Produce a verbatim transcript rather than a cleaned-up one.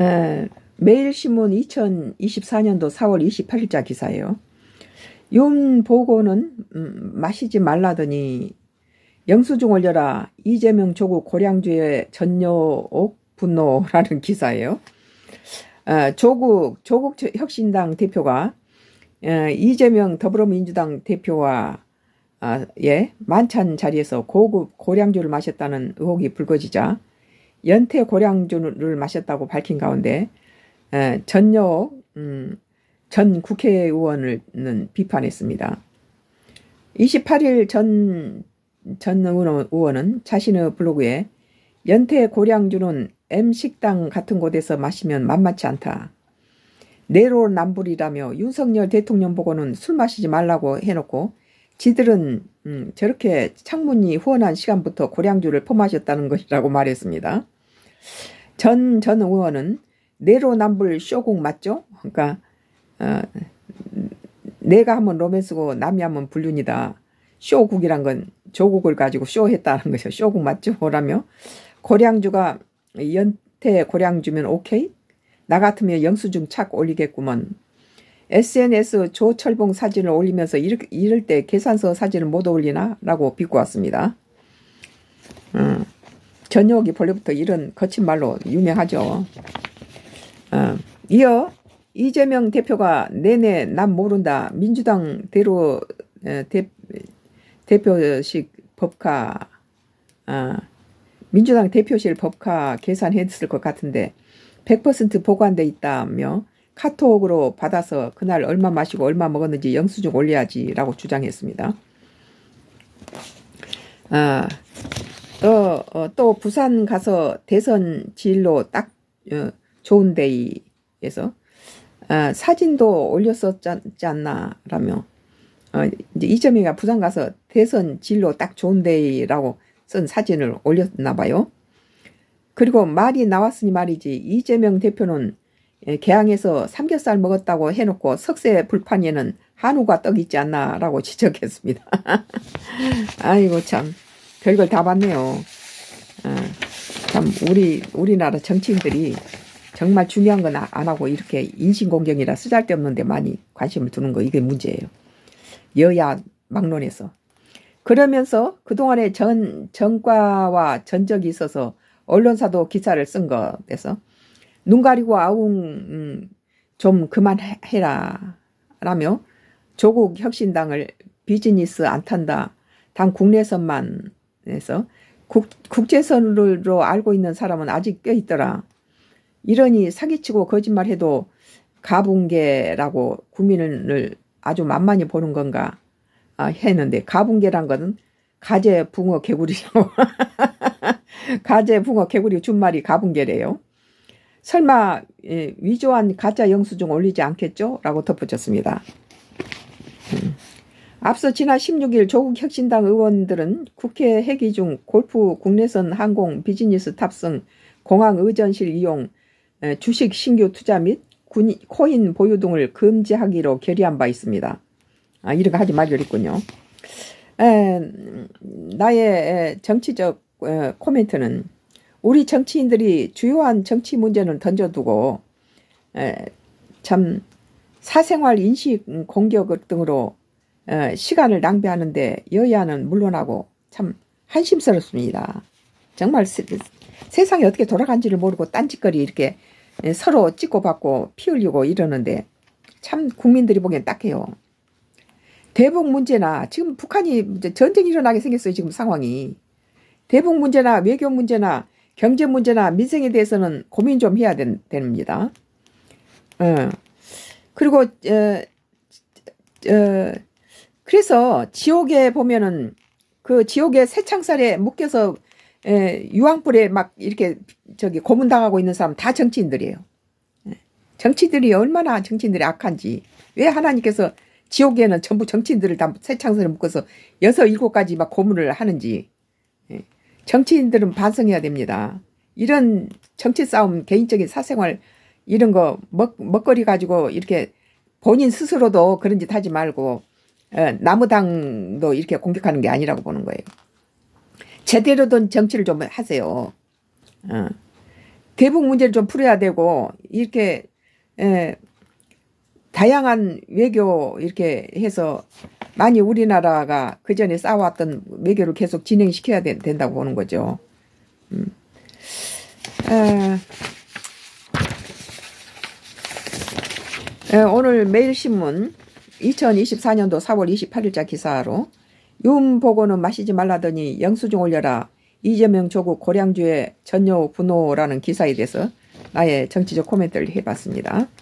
에, 매일신문 이천이십사 년도 사월 이십팔일자 기사예요. 윤 보고는 음, 마시지 말라더니 영수증 올려라. 이재명 조국 고량주의 전여옥 분노라는 기사예요. 어, 조국 조국 혁신당 대표가 어, 이재명 더불어민주당 대표와 아, 예, 만찬 자리에서 고급 고량주를 마셨다는 의혹이 불거지자 연태 고량주를 마셨다고 밝힌 가운데 에, 전여옥 음, 전 국회의원을 비판했습니다. 이십팔일 전, 전 의원은 자신의 블로그에 연태 고량주는 M식당 같은 곳에서 마시면 만만치 않다. 내로남불이라며 윤석열 대통령 보고는 술 마시지 말라고 해놓고 지들은 음, 저렇게 창문이 후원한 시간부터 고량주를 퍼마셨다는 것이라고 말했습니다. 전, 전 의원은 내로남불 쇼국 맞죠? 그러니까 어, 내가 하면 로맨스고 남이 하면 불륜이다. 쇼국이란 건 조국을 가지고 쇼했다는 것이죠. 쇼국 맞죠? 라며 고량주가 연태 고량주면 오케이? 나 같으면 영수증 착 올리겠구먼. 에스엔에스 조철봉 사진을 올리면서 이럴, 이럴 때 계산서 사진을 못 올리나? 라고 비꼬았습니다. 어, 전역이 본래부터 이런 거친 말로 유명하죠. 어, 이어 이재명 대표가 내내 난 모른다. 민주당 대로 에, 대, 대표식 법카 어, 민주당 대표실 법카 계산했을 것 같은데 백 퍼센트 보관돼 있다며 카톡으로 받아서 그날 얼마 마시고 얼마 먹었는지 영수증 올려야지 라고 주장했습니다. 아, 또, 어, 또 부산 가서 대선 진로 딱 어, 좋은 데이에서 아, 사진도 올렸었지 않나 라며 어, 이제 이재명이가 부산 가서 대선 진로 딱 좋은 데이라고 쓴 사진을 올렸나 봐요. 그리고 말이 나왔으니 말이지 이재명 대표는 개항에서 삼겹살 먹었다고 해놓고 석쇠 불판에는 한우가 떡 있지 않나 라고 지적했습니다. 아이고 참 별걸 다 봤네요. 아, 참 우리 우리나라 정치인들이 정말 중요한 건 안 하고 이렇게 인신공격이라 쓰잘데없는 데 많이 관심을 두는 거 이게 문제예요. 여야 막론에서. 그러면서 그동안에 전, 전과와 전적이 있어서 언론사도 기사를 쓴 것에서 눈 가리고 아웅 음, 좀 그만해라 라며 조국 혁신당을 비즈니스 안 탄다. 단 국내선만 해서 국, 국제선으로 알고 있는 사람은 아직 꽤 있더라. 이러니 사기치고 거짓말해도 가붕괴라고 국민을 아주 만만히 보는 건가 아, 했는데 가붕괴란 거는 가재 붕어 개구리라고 가재 붕어 개구리 준말이 가붕괴래요. 설마 예, 위조한 가짜 영수증 올리지 않겠죠? 라고 덧붙였습니다. 음. 앞서 지난 십육일 조국 혁신당 의원들은 국회 회기 중 골프 국내선 항공 비즈니스 탑승 공항 의전실 이용 에, 주식 신규 투자 및 군, 코인 보유 등을 금지하기로 결의한 바 있습니다. 아, 이런 거 하지 말기로 했군요. 에, 나의 정치적 에, 코멘트는 우리 정치인들이 주요한 정치 문제는 던져두고 에, 참 사생활 인식 공격 등으로 에, 시간을 낭비하는데 여야는 물러나고 참 한심스럽습니다. 정말 세, 세상이 어떻게 돌아간지를 모르고 딴짓거리 이렇게 서로 찍고 받고 피 흘리고 이러는데 참 국민들이 보기엔 딱해요. 대북 문제나 지금 북한이 전쟁이 일어나게 생겼어요. 지금 상황이. 대북 문제나 외교 문제나 경제 문제나 민생에 대해서는 고민 좀 해야 된, 됩니다. 어. 그리고 어, 어, 그래서 지옥에 보면은 그 지옥의 새창살에 묶여서 에, 유황불에 막 이렇게 저기 고문당하고 있는 사람 다 정치인들이에요. 정치들이 얼마나 정치인들이 악한지 왜 하나님께서 지옥에는 전부 정치인들을 다 새창살에 묶어서 여섯 일곱 가지 막 고문을 하는지 정치인들은 반성해야 됩니다. 이런 정치 싸움, 개인적인 사생활 이런 거 먹, 먹거리 가지고 이렇게 본인 스스로도 그런 짓 하지 말고 에, 남의당도 이렇게 공격하는 게 아니라고 보는 거예요. 제대로 된 정치를 좀 하세요. 어. 대북 문제를 좀 풀어야 되고 이렇게 에, 다양한 외교 이렇게 해서 많이 우리나라가 그 전에 쌓아왔던 외교를 계속 진행시켜야 된, 된다고 보는 거죠. 음. 에, 에, 오늘 매일신문 이천이십사 년도 사월 이십팔일자 기사로 윤 보고는 마시지 말라더니 영수증 올려라. 이재명 조국 고량주의 전요 분노라는 기사에 대해서 나의 정치적 코멘트를 해봤습니다.